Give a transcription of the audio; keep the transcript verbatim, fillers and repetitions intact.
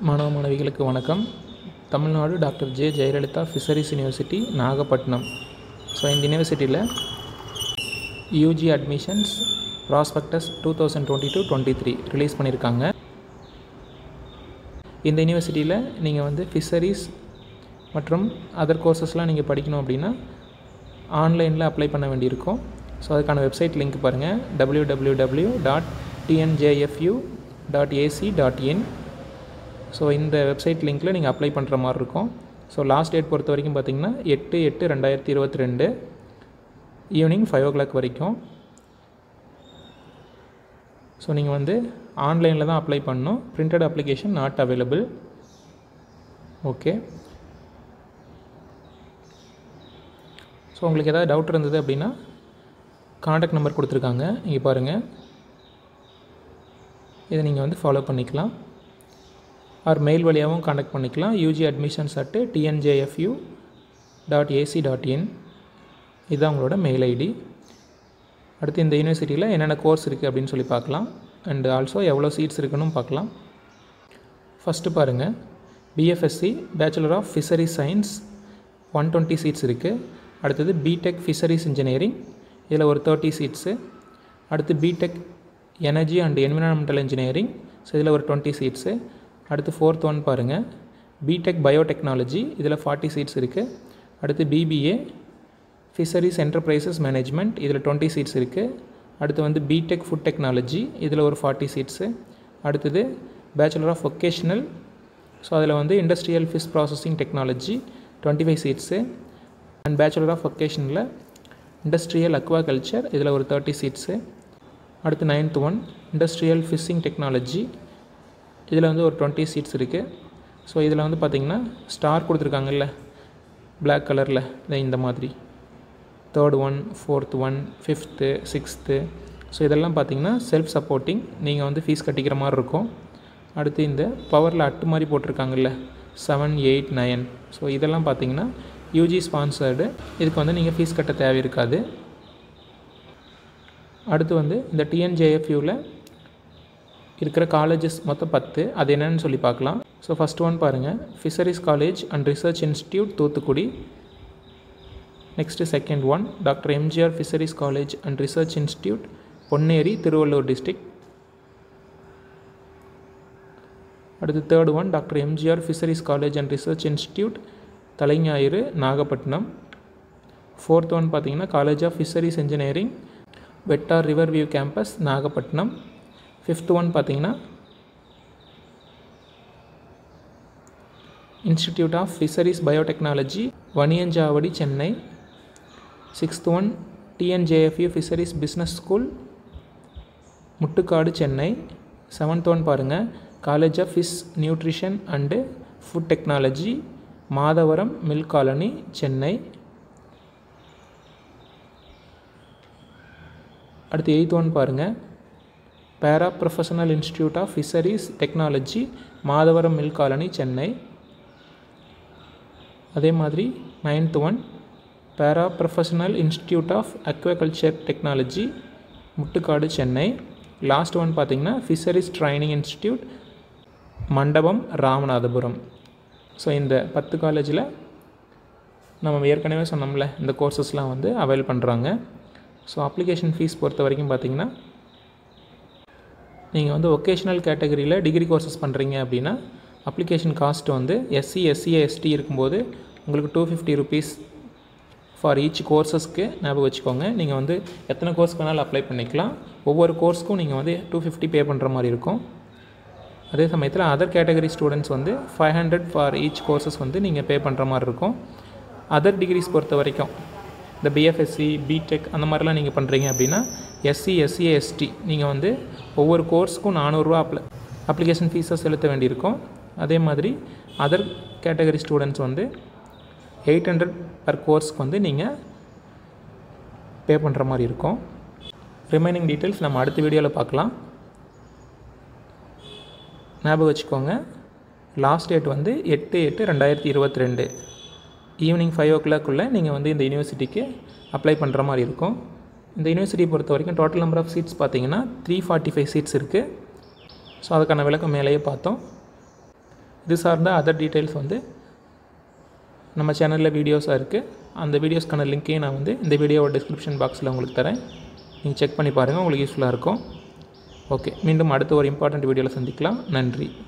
மாணவ மாணவிகளுக்கு வணக்கம். Tamil Nadu doctor J Jayalalithaa fisheries university Nagapattinam. So இந்த யூனிவர்சிட்டியில் UG admissions prospectus two thousand twenty two twenty three release பண்ணியிருக்காங்க. இந்த யூனிவர்சிட்டியில் நீங்கள் வந்து ஃபிஷரிஸ் மற்றும் அதர் கோர்சஸ்லாம் நீங்கள் படிக்கணும் அப்படின்னா ஆன்லைனில் அப்ளை பண்ண வேண்டியிருக்கும். ஸோ அதுக்கான வெப்சைட் லிங்க் பாருங்கள், W W W dot TNJFU dot AC dot in. So இந்த வெப்சைட் லிங்க்கில் நீங்கள் அப்ளை பண்ணுற மாதிரி இருக்கும். ஸோ லாஸ்ட் டேட் பொறுத்த வரைக்கும் பார்த்திங்கன்னா எட்டு எட்டு ரெண்டாயிரத்தி இருபத்தி ரெண்டு ஈவினிங் ஃபைவ் ஓ கிளாக் வரைக்கும். ஸோ நீங்கள் வந்து ஆன்லைனில் தான் அப்ளை பண்ணணும். Printed application not available. Okay. So உங்களுக்கு ஏதாவது டவுட் இருந்தது அப்படின்னா காண்டாக்ட் நம்பர் கொடுத்துருக்காங்க, இங்கே பாருங்கள், இதை நீங்கள் வந்து ஃபாலோ பண்ணிக்கலாம். ஆர் மெயில் வழியாகவும் காண்டாக்ட் பண்ணிக்கலாம். UG admissions at TNJFU dot AC dot in இதுதான் உங்களோட மெயில் ஐடி. அடுத்து இந்த யூனிவர்சிட்டியில் என்னென்ன கோர்ஸ் இருக்குது அப்படின்னு சொல்லி பார்க்கலாம். அண்டு ஆல்சோ எவ்வளோ சீட்ஸ் இருக்குன்னு பார்க்கலாம். ஃபஸ்ட்டு பாருங்கள், BFSc bachelor of fisheries science one twenty seats இருக்குது. அடுத்தது பிடெக் ஃபிஷரிஸ் இன்ஜினியரிங், இதில் ஒரு தேர்ட்டி சீட்ஸு. அடுத்து BTech energy and environmental engineering, so இதில் ஒரு டுவெண்ட்டி சீட்ஸு. அடுத்து ஃபோர்த் ஒன் பாருங்கள், பிடெக் பயோடெக்னாலஜி, இதில் ஃபார்ட்டி சீட்ஸ் இருக்குது. அடுத்து பிபிஏ ஃபிஷரிஸ் என்டர்பிரைசஸ் மேனேஜ்மெண்ட், இதில் டுவெண்ட்டி சீட்ஸ் இருக்குது. அடுத்து வந்து பிடெக் ஃபுட் டெக்னாலஜி, இதில் ஒரு ஃபார்ட்டி சீட்ஸு. அடுத்தது பேச்சுலர் ஆஃப் வொக்கேஷ்னல், ஸோ அதில் வந்து industrial fish processing technology twenty five seats. And bachelor of வொக்கேஷனில் இண்டஸ்ட்ரியல் அக்வாகல்ச்சர், இதில் ஒரு தேர்ட்டி சீட்ஸு. அடுத்து ninth one industrial fishing technology, இதில் வந்து ஒரு டுவெண்ட்டி சீட்ஸ் இருக்குது. ஸோ இதில் வந்து பார்த்திங்கன்னா ஸ்டார் கொடுத்துருக்காங்கல்ல பிளாக் கலரில், இந்த மாதிரி third one, fourth one, fifth, sixth. So இதெல்லாம் பார்த்திங்கன்னா செல்ஃப் சப்போர்ட்டிங், நீங்கள் வந்து ஃபீஸ் கட்டிக்கிற மாதிரி இருக்கும். அடுத்து இந்த பவரில் அட்டு மாதிரி போட்டிருக்காங்கல்ல செவன் எயிட் நைன், ஸோ இதெல்லாம் பார்த்திங்கன்னா யூஜி ஸ்பான்சர்டு, இதுக்கு வந்து நீங்கள் ஃபீஸ் கட்ட தேவை இருக்காது. அடுத்து வந்து இந்த டிஎன்ஜேஎஃப்யூவில் இருக்கிற காலேஜஸ் மொத்தம் பத்து, அது என்னென்னு சொல்லி பார்க்கலாம். ஸோ ஃபஸ்ட் ஒன் பாருங்கள், fisheries college and research institute Thoothukudi. Next second one doctor MGR fisheries college and research institute Ponneri, Tiruvallur district. அடுத்து third one doctor MGR fisheries college and research institute Thalainayiru, Nagapattinam. Fourth one பார்த்திங்கன்னா college of fisheries engineering Vettar river view campus, Nagapattinam. Fifth one பார்த்திங்கன்னா institute of fisheries biotechnology Vaniyanchavadi, Chennai. Sixth one TNJFU fisheries business school Muttukadu, Chennai. Seventh one பாருங்கள், college of fish nutrition and food technology Madhavaram mill colony, Chennai. அடுத்து eighth one பாருங்கள், para professional institute of fisheries technology Madhavaram mill colony, Chennai. அதே மாதிரி ninth one para professional institute of aquaculture technology Muttukadu, Chennai. Last one பார்த்திங்கன்னா fisheries training institute Mandapam, Ramanathapuram. So இந்த பத்து காலேஜில் நம்ம ஏற்கனவே சொன்னோம்ல இந்த கோர்சஸ்லாம் வந்து அவைல் பண்ணுறாங்க. ஸோ அப்ளிகேஷன் ஃபீஸ் பொறுத்த வரைக்கும் பார்த்திங்கன்னா நீங்கள் வந்து ஒகேஷ்னல் கேட்டகரியில் டிகிரி கோர்சஸ் பண்ணுறீங்க அப்படின்னா அப்ளிகேஷன் காஸ்ட் வந்து எஸ்சி எஸ்சிஏ எஸ்டி இருக்கும்போது உங்களுக்கு two fifty rupees for each கோர்சஸ்க்கு ஞாபகம் வச்சுக்கோங்க. நீங்கள் வந்து எத்தனை கோர்ஸ் வேணாலும் அப்ளை பண்ணிக்கலாம். ஒவ்வொரு கோர்ஸ்க்கும் நீங்கள் வந்து டூ ஃபிஃப்டி பே பண்ணுற மாதிரி இருக்கும். அதே சமயத்தில் அதர் கேட்டகரி ஸ்டூடெண்ட்ஸ் வந்து five hundred for each courses வந்து நீங்கள் பே பண்ணுற மாதிரி இருக்கும். அதர் டிகிரிஸ் பொறுத்த வரைக்கும் இந்த பிஎஃப்எஸ்சி பிடெக் அந்த மாதிரிலாம் நீங்கள் பண்ணுறீங்க அப்படின்னா எஸ்சி எஸ்சிஏ எஸ்டி நீங்கள் வந்து ஒவ்வொரு கோர்ஸுக்கும் நானூறுரூவா அப்ளை அப்ளிகேஷன் ஃபீஸை செலுத்த வேண்டியிருக்கும். அதே மாதிரி அதர் கேட்டகரி ஸ்டூடெண்ட்ஸ் வந்து எயிட் ஹண்ட்ரட் பர் கோர்ஸ்க்கு வந்து நீங்கள் பே பண்ணுற மாதிரி இருக்கும். ரிமைனிங் டீட்டெயில்ஸ் நம்ம அடுத்த வீடியோவில் பார்க்கலாம். ஞாபகம் வச்சுக்கோங்க, லாஸ்ட் டேட் வந்து எட்டு எட்டு ரெண்டாயிரத்தி இருபத்தி ரெண்டு ஈவினிங் ஃபைவ் ஓ கிளாக்குள்ளே நீங்கள் வந்து இந்த யூனிவர்சிட்டிக்கு அப்ளை பண்ணுற மாதிரி இருக்கும். இந்த யூனிவர்சிட்டி பொறுத்த வரைக்கும் டோட்டல் நம்பர் ஆஃப் சீட்ஸ் பார்த்தீங்கன்னா த்ரீ ஃபார்ட்டி ஃபைவ் சீட்ஸ் இருக்குது. ஸோ அதுக்கான விளக்கம் மேலேயே பார்த்தோம். இது சார்ந்த அதர் டீட்டெயில்ஸ் வந்து நம்ம சேனலில் வீடியோஸாக இருக்குது. அந்த வீடியோஸ்க்கான லிங்க்கையும் நான் வந்து இந்த வீடியோவோட டிஸ்கிரிப்ஷன் பாக்ஸில் உங்களுக்கு தரேன். நீங்கள் செக் பண்ணி பாருங்கள், உங்களுக்கு யூஸ்ஃபுல்லாக இருக்கும். ஓகே, மீண்டும் அடுத்த ஒரு இம்பார்ட்டண்ட் வீடியோவில் சந்திக்கலாம். நன்றி.